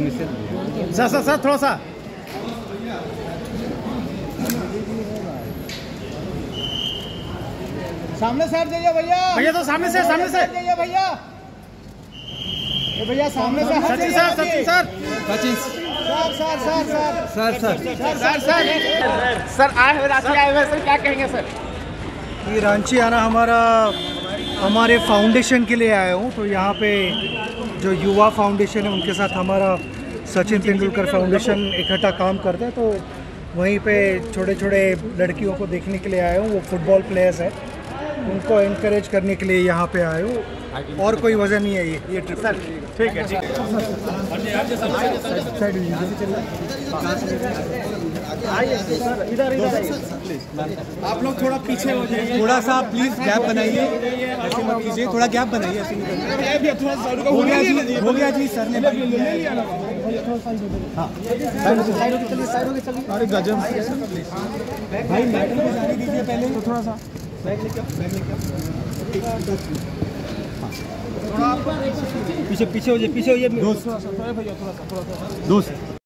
Sir थोड़ा सा सामने साइड जाइए भैया। भैया तो सामने से जाइए भैया। भैया सामने से सचिन सर सर आए हुए रांची आए हुए सर, क्या कहेंगे सर? ये रांची आना हमारे फाउंडेशन के लिए आया हूँ। तो यहाँ पे जो युवा फाउंडेशन है उनके साथ हमारा सचिन तेंदुलकर फाउंडेशन इकट्ठा काम करता है। तो वहीं पे छोटे छोटे लड़कियों को देखने के लिए आया हूँ। वो फुटबॉल प्लेयर्स है, उनको एनकरेज करने के लिए यहाँ पे आया हूँ, और कोई वजह नहीं है ये ट्रिप। सर ठीक है इधर आप लोग थोड़ा पीछे हो जाइए, थोड़ा सा प्लीज गैप बनाइए, ऐसे मत कीजिए, थोड़ा गैप बनाइए। हो गया जी सर ने अरे गजब भाई मैडम को जाने दीजिए पहले, तो थोड़ा सा पीछे हो जाए दोस्त।